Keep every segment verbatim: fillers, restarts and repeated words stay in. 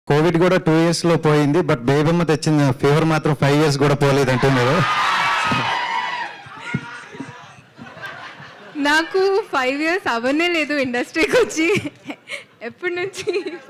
Covid కూడా two ఇయర్స్లో పోయింది, బట్ బేబమ్మ తెచ్చిన ఫీవర్ మాత్రం ఫైవ్ ఇయర్స్ కూడా పోలేదంటే మీరు. నాకు ఫైవ్ ఇయర్స్ అవనే లేదు ఇండస్ట్రీకి వచ్చి. ఎప్పటి నుంచి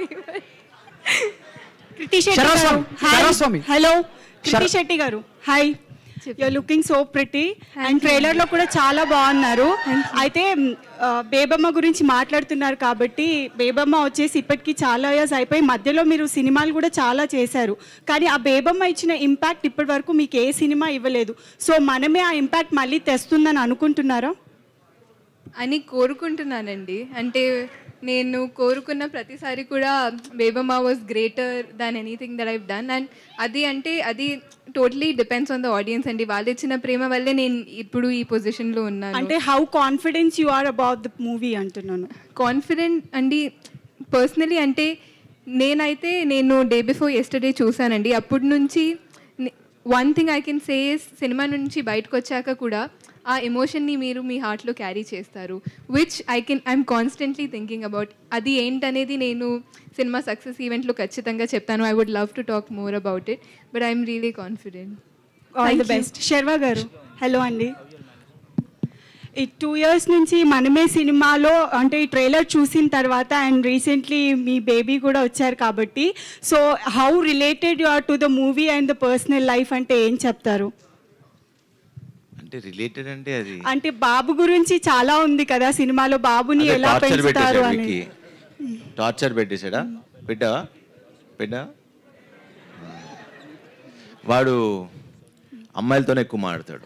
కృతి శెట్టి గారు, హలో కృతి శెట్టి గారు, hi. You're looking so pretty and ట్రైలర్లో కూడా చాలా బాగున్నారు. అయితే బేబమ్మ గురించి మాట్లాడుతున్నారు కాబట్టి, బేబమ్మ వచ్చేసి ఇప్పటికీ చాలా ఇయర్స్ అయిపోయి మధ్యలో మీరు సినిమాలు కూడా చాలా చేశారు. కానీ ఆ బేబమ్మ ఇచ్చిన ఇంపాక్ట్ ఇప్పటి వరకు మీకు ఏ సినిమా ఇవ్వలేదు. సో మనమే ఆ ఇంపాక్ట్ మళ్ళీ తెస్తుందని అనుకుంటున్నారా అని కోరుకుంటున్నానండి. అంటే నేను కోరుకున్న ప్రతిసారి కూడా Bebamma was greater than anything that I've done. And అది అంటే అది totally depends on the audience అండి. వాళ్ళు ఇచ్చిన ప్రేమ వల్లే నేను ఇప్పుడు ఈ పొజిషన్లో ఉన్నాను. అంటే how confidence you are about the movie అంటున్నాను. కాన్ఫిడెంట్ అండి పర్సనలీ. అంటే నేనైతే నేను డే బిఫోర్ ఎస్టర్డే చూసానండి. అప్పటి నుంచి one thing I can say cinema నుంచి బయటకు వచ్చాక కూడా ఆ ఎమోషన్ని మీరు మీ హార్ట్లో క్యారీ చేస్తారు, which I can I'm constantly thinking about. అది ఏంటనేది నేను సినిమా సక్సెస్ ఈవెంట్లో ఖచ్చితంగా చెప్తాను. I would love to talk more about it, but I'm really confident. All the best. Sharwa గారు, హలో అండి. ఈ టూ ఇయర్స్ నుంచి మనమే సినిమాలో అంటే ఈ ట్రైలర్ చూసిన తర్వాత అండ్ రీసెంట్లీ మీ బేబీ కూడా వచ్చారు కాబట్టి, so how related you are to the movie and the personal life అంటే ఏం చెప్తారు? అంటే రిలేటెడ్ అంటే అది అంటే బాబు గురించి చాలా ఉంది కదా సినిమాలో, బాబుని ఎలా పెంచుతారు అని. టార్చర్ పెట్టేశాడా? పెట్టావా? పెట్టా వాడు అమ్మాయిలతోనే ఎక్కువ మాట్లాడతాడు.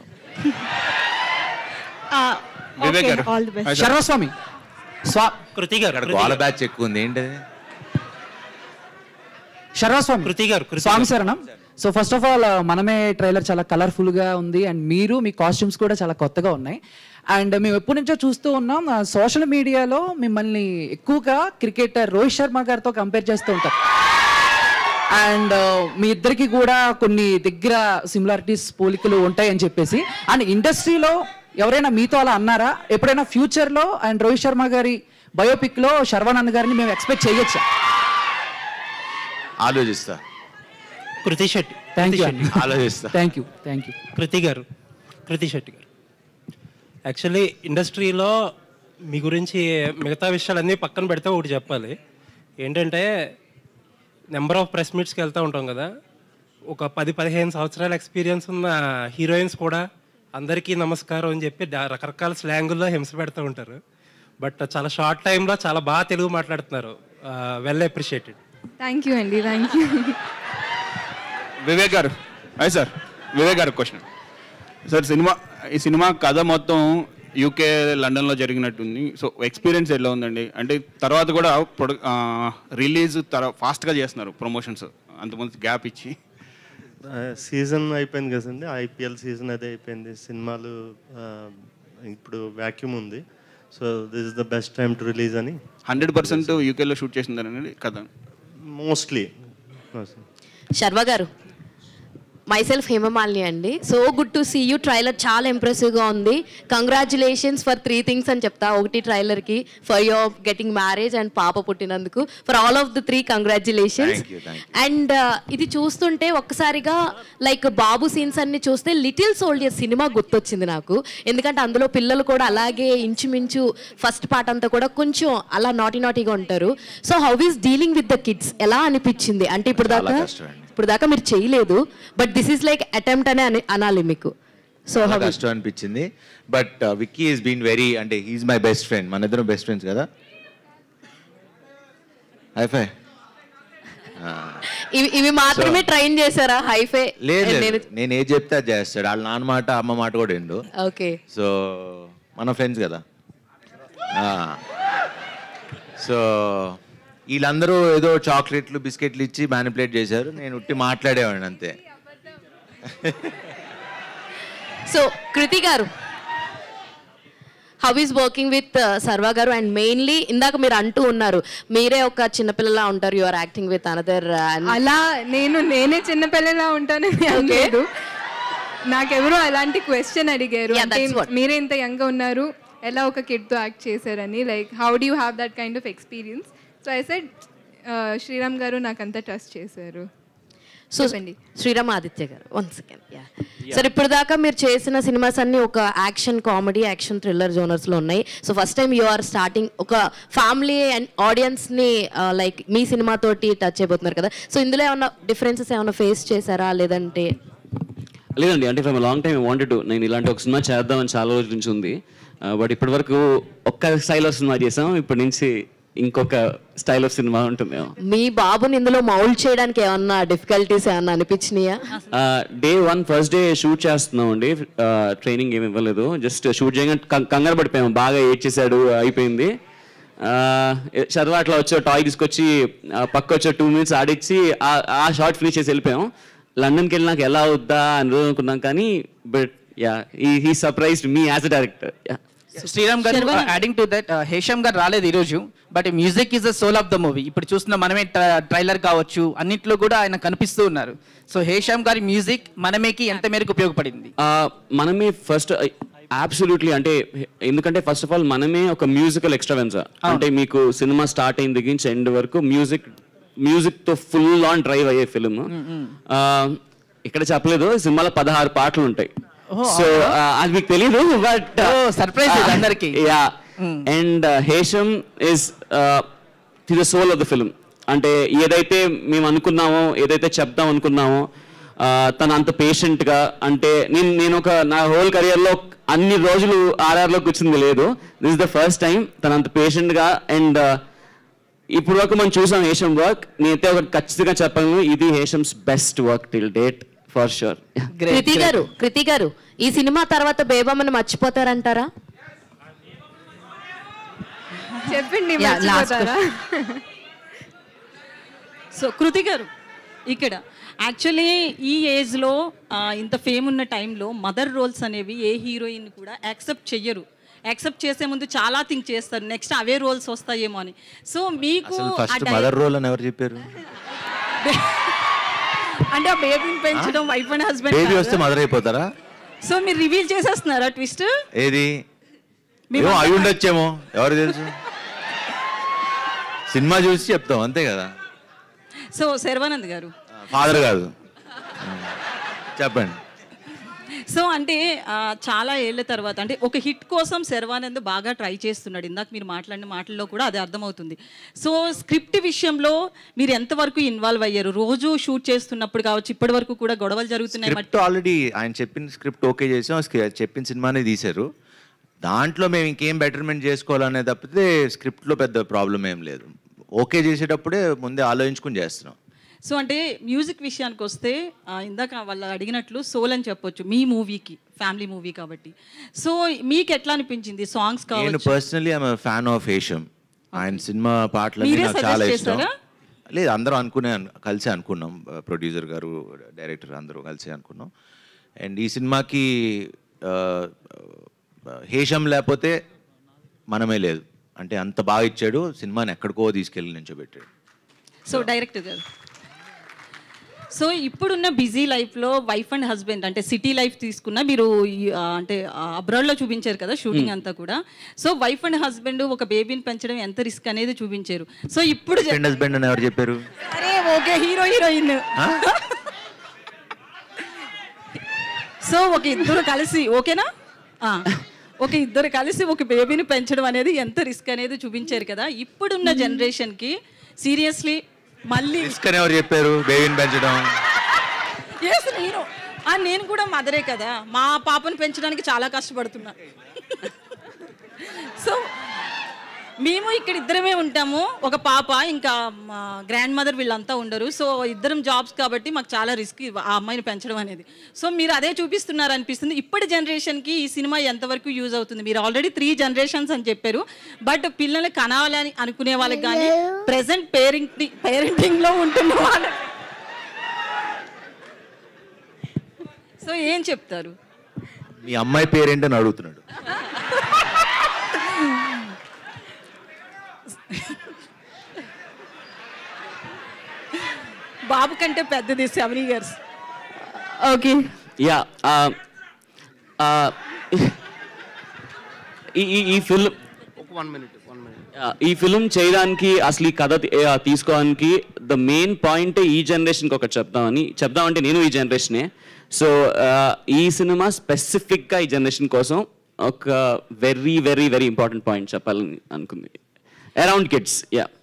శర్వస్వామి కృతి గారు, గోల బ్యాచ్ ఎక్కువ ఉంది ఏంటి? శర్వస్వామి కృతి గారు, స్వామి శరణం. So first of all Manamey trailer చాలా కలర్ఫుల్గా ఉంది అండ్ మీరు మీ కాస్ట్యూమ్స్ కూడా చాలా కొత్తగా ఉన్నాయి. అండ్ మేము ఎప్పటి నుంచో చూస్తూ ఉన్నాం సోషల్ మీడియాలో మిమ్మల్ని ఎక్కువగా క్రికెటర్ రోహిత్ శర్మ గారితో కంపేర్ చేస్తూ ఉంటారు. అండ్ మీ ఇద్దరికి కూడా కొన్ని దగ్గర సిమిలారిటీస్ పోలికలు ఉంటాయని చెప్పేసి, అండ్ ఇండస్ట్రీలో ఎవరైనా మీతో అలా అన్నారా ఎప్పుడైనా ఫ్యూచర్లో? అండ్ రోహిత్ శర్మ గారి బయోపిక్లో శర్వానంద్ గారిని మేము ఎక్స్పెక్ట్ చేయొచ్చా? ఆలోచిస్తా. Krithi Shetty, thank you. ఆలోచిస్తా. Thank you thank you Krithi గారు, కృతి శెట్టి గారు. యాక్చువల్లీ ఇండస్ట్రీలో మీ గురించి మిగతా విషయాలన్నీ పక్కన పెడితే ఒకటి చెప్పాలి. ఏంటంటే నెంబర్ ఆఫ్ ప్రెస్ మీట్స్కి వెళ్తూ ఉంటాం కదా, ఒక పది పదిహేను సంవత్సరాల ఎక్స్పీరియన్స్ ఉన్న హీరోయిన్స్ కూడా అందరికీ నమస్కారం అని చెప్పి రకరకాల స్లాంగుల్లో హింస పెడుతూ ఉంటారు. బట్ చాలా షార్ట్ టైంలో చాలా బాగా తెలుగు మాట్లాడుతున్నారు. Well appreciated. థ్యాంక్ యూ అండి, థ్యాంక్ యూ. వివేక్ గారు, అయ్యి సార్ వివేక్ గారు క్వశ్చన్ సార్. సినిమా ఈ సినిమా కథ మొత్తం యూకే లండన్లో జరిగినట్టుంది. సో ఎక్స్పీరియన్స్ ఎలా ఉందండి? అంటే తర్వాత కూడా ప్రొడ రిలీజ్ తర్వాత ఫాస్ట్గా చేస్తున్నారు ప్రమోషన్స్, అంతమంది గ్యాప్ ఇచ్చి. సీజన్ అయిపోయింది కదండి, ఐపీఎల్ సీజన్ అదే అయిపోయింది. సినిమాలు ఇప్పుడు వ్యాక్యూమ్ ఉంది. So this is the best time to release అని. హండ్రెడ్ పర్సెంట్ యూకేలో షూట్ చేసిందనండి కథ మోస్ట్లీ. శర్వ గారు, మైసెల్ఫ్ హేమమాలిని అండి. So good to see you. Trailer చాలా ఇంప్రెసివ్గా ఉంది. కంగ్రాచులేషన్స్ ఫర్ త్రీ థింగ్స్ అని చెప్తా. ఒకటి ట్రైలర్కి for your getting marriage and పాప పుట్టినందుకు. For all of the three congratulations. And ఇది చూస్తుంటే ఒక్కసారిగా లైక్ బాబు సీన్స్ అన్ని చూస్తే లిటిల్ సోల్జర్ సినిమా గుర్తొచ్చింది నాకు. ఎందుకంటే అందులో పిల్లలు కూడా అలాగే ఇంచుమించు ఫస్ట్ పార్ట్ అంతా కూడా కొంచెం అలా నాటీ నాటీగా ఉంటారు. So how is dealing with the kids ఎలా అనిపించింది? అంటే ఇప్పుడు దాకా ఇప్పుడు దాకా మీరు చేయలేదు, but this is like attempt అనే అనాలి మీకు. సో కష్టం అనిపించింది. But Vicky is been very, అంటే హీఈస్ మై బెస్ట్ ఫ్రెండ్. మన ఇద్దరం బెస్ట్ ఫ్రెండ్స్ కదా. హైఫై ఇవి ఇవి మాత్రమే ట్రైన్ చేశారా? హైఫై లేదు, నేను ఏది చెప్తే అది చేస్తాడు. వాళ్ళ నాన్న మాట అమ్మ మాట కూడా ఎండు. ఓకే, సో మన ఫ్రెండ్స్ కదా. సో వీళ్ళందరూ ఏదో చాక్లెట్లు బిస్కెట్లు ఇచ్చి మ్యానిపులేట్ చేశారు. నేను ఉట్టి మాట్లాడేవాడిని అంతే. సో కృతి గారు, how is working with Sharwa గారు? అండ్ మెయిన్లీ ఇందాక మీరు అంటూ ఉన్నారు మీరే ఒక చిన్నపిల్లలా ఉంటారు, you are acting with another. అలా నేను నేనే చిన్నపిల్లలా ఉంటానని అనలేదు. నాకెవరో అలాంటి క్వశ్చన్ అడిగారు, మీరే ఇంత యంగ్గా ఉన్నారు, ఎలా ఒక కిడ్తో యాక్ట్ చేశారని. Like how do you have that kind of experience? So I said Sriram గారు నాకంతా ట్రస్ట్ చేశారు. సో శ్రీరామ్ ఆదిత్య గారు వన్ సెకండ్. యా సార్, ఇప్పుడు దాకా మీరు చేసిన సినిమాస్ అన్ని ఒక యాక్షన్ కామెడీ, యాక్షన్ థ్రిల్లర్ జోనర్స్లో ఉన్నాయి. So first time you are starting ఒక ఫ్యామిలీ అండ్ ఆడియన్స్ని లైక్ మీ సినిమాతోటి టచ్ అయిపోతున్నారు కదా. సో ఇందులో ఏమన్నా డిఫరెన్సెస్ ఏమైనా ఫేస్ చేశారా లేదంటే? లేదండి, అంటే from long time wanted to నేను ఇలాంటి ఒక సినిమా చేద్దామని చాలా రోజుల నుంచి ఉంది. బట్ ఇప్పటి వరకు ఒక్క స్టైల్ ఆఫ్ సినిమా చేసాం, ఇప్పటి నుంచి ఇంకొక స్టైల్ ఆఫ్ సినిమా ఉంటుంది. మీ బాబుని ఇందులో మౌల్డ్ చేయడానికి ఏమన్నా డిఫికల్టీస్ ఏమన్నా అనిపించినాయా? Day one first day shoot చేస్తున్నాం అండి, ట్రైనింగ్ ఏమి ఇవ్వలేదు, జస్ట్ షూట్ చేయగానే కంగారు పడిపోయాము, బాగా ఏడ్చేసాడు, అయిపోయింది. చదువు అట్లా వచ్చే టాయ్ తీసుకొచ్చి పక్క వచ్చే టూ మినిట్స్ ఆడిచ్చి ఆ షార్ట్ ఫినిష్ చేసి వెళ్ళిపోయాం. లండన్కి వెళ్ళి నాకు ఎలా అవుద్దా అని రోజు అనుకున్నాం, కానీ but ya he surprised me as a director. Ya Sriram గారు, యాడింగ్ టు దట్, హేషమ్ గారు రాలేదు ఈరోజు, but music is the soul of the movie. ఇప్పుడు చూస్తున్న మనమే ట్రైలర్ కావచ్చు, అన్నింటిలో కూడా ఆయన కనిపిస్తూ ఉన్నారు. సో హేషమ్ గారి మ్యూజిక్ మనమేకి ఎంత మేరకు ఉపయోగపడింది? మనమే ఫస్ట్ అబ్సల్యూట్లీ, అంటే ఎందుకంటే ఫస్ట్ ఆఫ్ ఆల్ మనమే ఒక మ్యూజికల్ ఎక్స్ట్రావెన్సా. అంటే మీకు సినిమా స్టార్ట్ అయిన దగ్గర నుంచి ఎండ్ వరకు మ్యూజిక్ మ్యూజిక్ తో ఫుల్ ఆన్ డ్రైవ్ అయ్యే ఫిల్మ్. ఇక్కడ చెప్పలేదు, సినిమాలో పదహారు పాటలు ఉంటాయి. సో అది మీకు తెలీదు, బట్ సర్ప్రైజ్ అందరికి. Ya, and Hesham is the soul of the film. అంటే ఏదైతే మేము అనుకున్నామో, ఏదైతే చెప్దాం అనుకున్నామో, తను అంత పేషెంట్గా, అంటే నేను నేను ఒక నా హోల్ కెరియర్లో అన్ని రోజులు ఆర్ఆర్లో కూర్చుంది లేదు, this is the first time తను అంత పేషెంట్గా. అండ్ ఇప్పుడు వరకు మనం చూసాం హేషమ్ వర్క్, నేనైతే ఒకటి ఖచ్చితంగా చెప్పాను, ఇది Hesham's best work till date for sure. Krithi గారు, కృతి గారు ఈ సినిమా తర్వాత బేబమ్మని మర్చిపోతారంటారా? చెప్పండి. సో కృతి గారు, ఇక్కడ యాక్చువల్లీ ఈ ఏజ్లో ఇంత ఫేమ్ ఉన్న టైంలో మదర్ రోల్స్ అనేవి ఏ హీరోయిన్ కూడా యాక్సెప్ట్ చెయ్యరు. యాక్సెప్ట్ చేసే ముందు చాలా థింక్ చేస్తారు, నెక్స్ట్ అవే రోల్స్ వస్తాయేమో అని. సో మీకు మదర్ రోల్ అని ఎవరు చెప్పారు? అంటే ఆ బేబీని పెంచడం, వైఫ్ అండ్ హస్బెండ్, బేబీ వస్తే మదర్ అయిపోతారా? సో మీరు రివీల్ చేసేస్తున్నారా ట్విస్ట్? ఏది అయి ఉండొచ్చేమో, ఎవరు తెలుసు, సినిమా చూసి చెప్తాం అంతే కదా. సో శర్వానంద్ గారు ఫాదర్ కాదు, చెప్పండి. సో అంటే చాలా ఏళ్ళ తర్వాత అంటే ఒక హిట్ కోసం శర్వానంద్ బాగా ట్రై చేస్తున్నాడు. ఇందాక మీరు మాట్లాడిన మాటల్లో కూడా అది అర్థమవుతుంది. సో స్క్రిప్ట్ విషయంలో మీరు ఎంతవరకు ఇన్వాల్వ్ అయ్యారు? రోజు షూట్ చేస్తున్నప్పుడు కావచ్చు, ఇప్పటి వరకు కూడా గొడవలు జరుగుతున్నాయి. ఆల్రెడీ ఆయన చెప్పిన స్క్రిప్ట్ ఓకే చేసాం, చెప్పిన సినిమానే తీశారు. దాంట్లో మేము ఇంకేం బెటర్మెంట్ చేసుకోవాలనే తప్పితే స్క్రిప్ట్లో పెద్ద ప్రాబ్లం ఏం లేదు. ఓకే చేసేటప్పుడే ముందే ఆలోచించుకుని చేస్తున్నాం. సో అంటే మ్యూజిక్ విషయానికి వస్తే ఇందాక వాళ్ళు అడిగినట్లు సోల్ అని చెప్పొచ్చు మీ మూవీకి, ఫ్యామిలీ మూవీ కాబట్టి. సో మీకు ఎట్లా అనిపించింది సాంగ్స్ కావచ్చు? నేను personally I'm fan of Hesham. ఆయన సినిమా పాటలన్నీ నాకు చాలా ఇష్టం. లేదు, అందరూ అనుకునే కలిసి అనుకున్నాం, ప్రొడ్యూసర్ గారు, డైరెక్టర్ అందరూ కలిసి అనుకున్నాం. అండ్ ఈ సినిమాకి హేషమ్ లేకపోతే మనమే లేదు. అంటే అంత బాగా ఇచ్చాడు, సినిమాని ఎక్కడికో తీసుకెళ్ళి నించోబెట్టాడు. సో డైరెక్టర్ గారు, సో ఇప్పుడున్న బిజీ లైఫ్లో వైఫ్ అండ్ హస్బెండ్ అంటే సిటీ లైఫ్ తీసుకున్న మీరు అంటే అబ్రాడ్లో చూపించారు కదా షూటింగ్ అంతా కూడా. సో వైఫ్ అండ్ హస్బెండ్ ఒక బేబీని పెంచడం ఎంత రిస్క్ అనేది చూపించారు. సో ఇప్పుడు హస్బెండ్ అని ఎవరు చెప్పారు? అరే ఓకే, హీరో హీరోయిన్. సో ఒక ఇద్దరు కలిసి, ఓకేనా, ఒక ఇద్దరు కలిసి ఒక బేబీని పెంచడం అనేది ఎంత రిస్క్ అనేది చూపించారు కదా. ఇప్పుడున్న జనరేషన్కి సీరియస్లీ మళ్ళీ రిస్క్ అని ఎవరు చెప్పారు బేబీని పెంచడం? ఎస్, నేను నేను కూడా మదరే కదా, మా పాపను పెంచడానికి చాలా కష్టపడుతున్నా. సో మేము ఇక్కడ ఇద్దరమే ఉంటాము, ఒక పాప, ఇంకా మా గ్రాండ్ మదర్ వీళ్ళంతా ఉండరు. సో ఇద్దరం జాబ్స్ కాబట్టి మాకు చాలా రిస్క్ ఆ అమ్మాయిని పెంచడం అనేది. సో మీరు అదే చూపిస్తున్నారు అనిపిస్తుంది. ఇప్పటి జనరేషన్కి ఈ సినిమా ఎంతవరకు యూజ్ అవుతుంది? మీరు ఆల్రెడీ త్రీ జనరేషన్స్ అని చెప్పారు, బట్ పిల్లల్ని కనాలని అనుకునే వాళ్ళకి కానీ ప్రెసెంట్ పేరెంట్ పేరెంటింగ్లో ఉంటున్న వాళ్ళకి సో ఏం చెప్తారు? మీ అమ్మాయి పేరేంటని అడుగుతున్నాడు. బాబు కంటే పెద్దది, సెవెన్ ఇయర్స్. ఓకే, యా, ఈ ఈ ఫిల్మ్ వన్ మినిట్ ఈ ఫిల్మ్ చేయడానికి అసలు ఈ కథ తీ- ఆ, తీసుకోవడానికి ద మెయిన్ పాయింట్ ఈ జనరేషన్కి ఒకటి చెప్దామని చెప్దామంటే నేను ఈ జనరేషనే. సో ఈ సినిమా స్పెసిఫిక్గా ఈ జనరేషన్ కోసం ఒక very very very important point చెప్పాలని అనుకుంది. Around kids. యా